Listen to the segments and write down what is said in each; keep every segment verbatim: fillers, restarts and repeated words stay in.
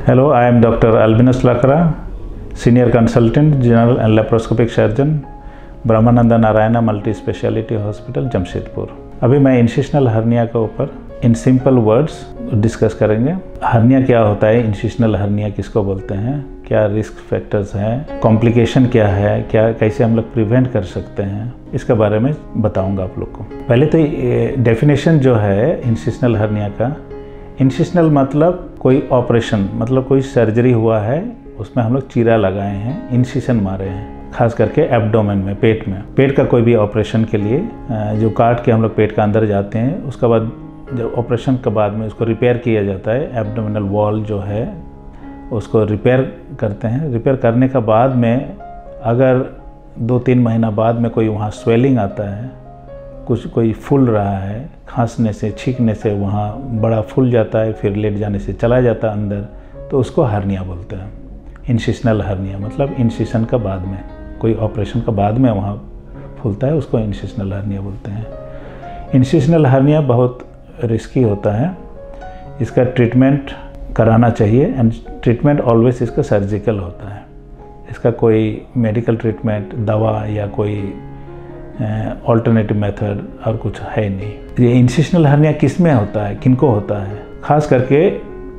Hello, I am Doctor Albinus Lakra, Senior Consultant, General and Laparoscopic Surgeon, Brahmananda Narayana multi speciality hospital Jamshedpur. अभी मैं incisional hernia के ऊपर in simple words discuss करेंगे। Hernia क्या होता है, इंसिशनल हर्निया किसको बोलते हैं, क्या रिस्क फैक्टर्स हैं, कॉम्प्लिकेशन क्या है, क्या कैसे हम लोग प्रिवेंट कर सकते हैं, इसके बारे में बताऊंगा आप लोग को। पहले तो डेफिनेशन जो है इंसिशनल हर्निया का, इंसिशनल मतलब कोई ऑपरेशन, मतलब कोई सर्जरी हुआ है, उसमें हम लोग चीरा लगाए हैं, इंसिशन मारे हैं, खास करके एब्डोमेन में, पेट में। पेट का कोई भी ऑपरेशन के लिए जो काट के हम लोग पेट का अंदर जाते हैं, उसके बाद जब ऑपरेशन के बाद में उसको रिपेयर किया जाता है, एब्डोमिनल वॉल जो है उसको रिपेयर करते हैं। रिपेयर करने के बाद में अगर दो तीन महीना बाद में कोई वहाँ स्वेलिंग आता है, कुछ कोई फूल रहा है, खांसने से छींकने से वहाँ बड़ा फूल जाता है, फिर लेट जाने से चला जाता है अंदर, तो उसको हर्निया बोलते हैं। इंसिशनल हर्निया मतलब इंसिशन का बाद में, कोई ऑपरेशन का बाद में वहाँ फूलता है, उसको इंसिशनल हर्निया बोलते हैं। इंसिशनल हर्निया बहुत रिस्की होता है, इसका ट्रीटमेंट कराना चाहिए एंड ट्रीटमेंट ऑलवेज इसका सर्जिकल होता है। इसका कोई मेडिकल ट्रीटमेंट, दवा या कोई ऑल्टरनेटिव मेथड और कुछ है नहीं। ये इंसिशनल हर्निया किस में होता है, किनको होता है, खास करके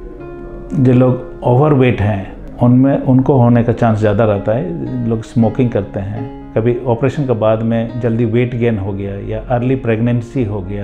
जो लोग ओवरवेट हैं उनमें, उनको होने का चांस ज़्यादा रहता है। लोग स्मोकिंग करते हैं, कभी ऑपरेशन के बाद में जल्दी वेट गेन हो गया या अर्ली प्रेगनेंसी हो गया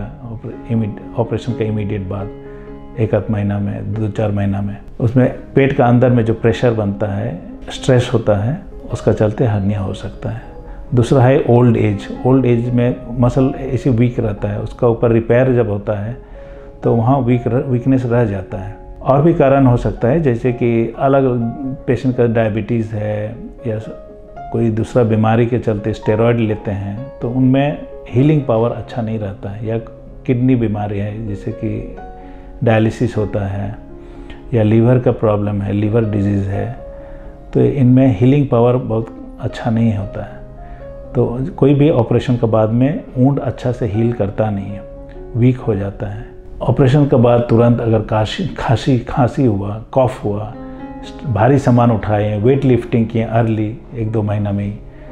ऑपरेशन के इमीडिएट बाद, एक आध महीना में, दो चार महीना में, उसमें पेट का अंदर में जो प्रेशर बनता है, स्ट्रेस होता है, उसका चलते हर्निया हो सकता है। दूसरा है ओल्ड एज। ओल्ड एज में मसल ऐसे वीक रहता है, उसका ऊपर रिपेयर जब होता है तो वहाँ वीक वीकनेस रह जाता है। और भी कारण हो सकता है, जैसे कि अलग पेशेंट का डायबिटीज़ है या कोई दूसरा बीमारी के चलते स्टेरॉयड लेते हैं, तो उनमें हीलिंग पावर अच्छा नहीं रहता है। या किडनी बीमारी है, जैसे कि डायलिसिस होता है, या लीवर का प्रॉब्लम है, लीवर डिजीज़ है, तो इनमें हीलिंग पावर बहुत अच्छा नहीं होता है। तो कोई भी ऑपरेशन के बाद में वुंड अच्छा से हील करता नहीं है, वीक हो जाता है। ऑपरेशन के बाद तुरंत अगर काशी खांसी खांसी हुआ, कॉफ हुआ, भारी सामान उठाए, वेट लिफ्टिंग किए अर्ली एक दो महीना में ही,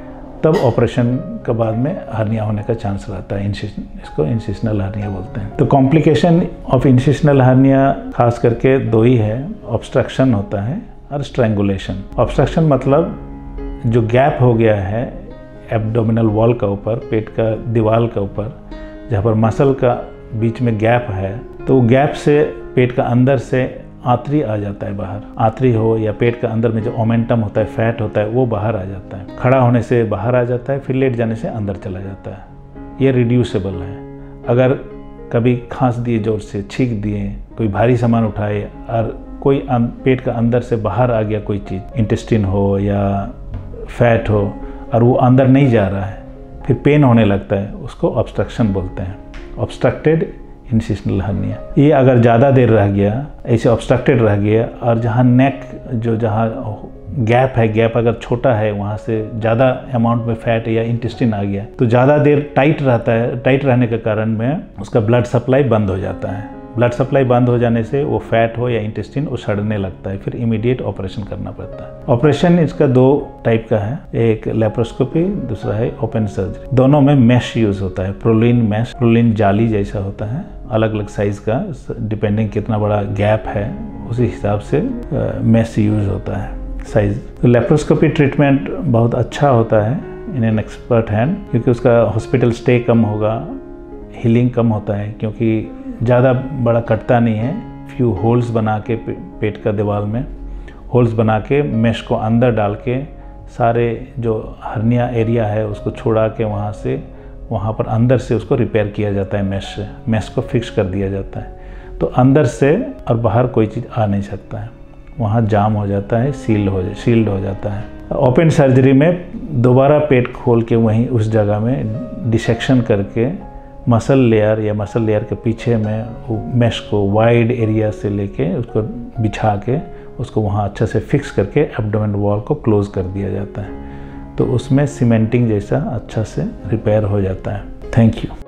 तब ऑपरेशन के बाद में हर्निया होने का चांस रहता है। इसको इंसिशनल हर्निया बोलते हैं। तो कॉम्प्लिकेशन ऑफ इंसिशनल हर्निया खास करके दो ही है, ऑब्स्ट्रक्शन होता है और स्ट्रैंगुलेशन। ऑब्स्ट्रक्शन मतलब जो गैप हो गया है एब्डोमिनल वॉल का ऊपर, पेट का दीवार का ऊपर, जहाँ पर मसल का बीच में गैप है, तो गैप से पेट का अंदर से आंतरी आ जाता है बाहर। आंतरी हो या पेट का अंदर में जो ओमेंटम होता है, फैट होता है, वो बाहर आ जाता है। खड़ा होने से बाहर आ जाता है, फिर लेट जाने से अंदर चला जाता है। ये रिड्यूसेबल है। अगर कभी खांस दिए जोर से, छींक दिए, कोई भारी सामान उठाए और कोई पेट का अंदर से बाहर आ गया कोई चीज़, इंटेस्टिन हो या फैट हो, और वो अंदर नहीं जा रहा है, फिर पेन होने लगता है, उसको ऑब्स्ट्रक्शन बोलते हैं, ऑब्स्ट्रक्टेड इंसिशनल हर्निया। ये अगर ज़्यादा देर रह गया, ऐसे ऑब्स्ट्रक्टेड रह गया, और जहाँ नेक जो जहाँ गैप है, गैप अगर छोटा है, वहाँ से ज़्यादा अमाउंट में फैट या इंटेस्टिन आ गया, तो ज़्यादा देर टाइट रहता है। टाइट रहने के कारण में उसका ब्लड सप्लाई बंद हो जाता है। ब्लड सप्लाई बंद हो जाने से वो फैट हो या इंटेस्टिन वो सड़ने लगता है, फिर इमीडिएट ऑपरेशन करना पड़ता है। ऑपरेशन इसका दो टाइप का है, एक लेप्रोस्कोपी, दूसरा है ओपन सर्जरी। दोनों में मैश यूज होता है, प्रोलिन मैश, प्रोलिन जाली जैसा होता है, अलग अलग साइज का, डिपेंडिंग कितना बड़ा गैप है उसी हिसाब से मैश यूज होता है साइज। तो लेप्रोस्कोपी ट्रीटमेंट बहुत अच्छा होता है इन एन एक्सपर्ट हैंड, क्योंकि उसका हॉस्पिटल स्टे कम होगा, हीलिंग कम होता है, क्योंकि ज़्यादा बड़ा कटता नहीं है। फ्यू होल्स बना के पे, पेट का दीवार में होल्स बना के मेश को अंदर डाल के सारे जो हर्निया एरिया है उसको छोड़ा के वहाँ से वहाँ पर अंदर से उसको रिपेयर किया जाता है। मेश से मेश को फिक्स कर दिया जाता है, तो अंदर से और बाहर कोई चीज़ आ नहीं सकता है, वहाँ जाम हो जाता है, सील हो शील्ड हो जाता है। ओपन सर्जरी में दोबारा पेट खोल के वहीं उस जगह में डिसेक्शन करके मसल लेयर या मसल लेयर के पीछे में वो मेश को वाइड एरिया से लेके उसको बिछा के उसको वहाँ अच्छा से फिक्स करके एब्डोमेन वॉल को क्लोज कर दिया जाता है, तो उसमें सीमेंटिंग जैसा अच्छा से रिपेयर हो जाता है। Thank you.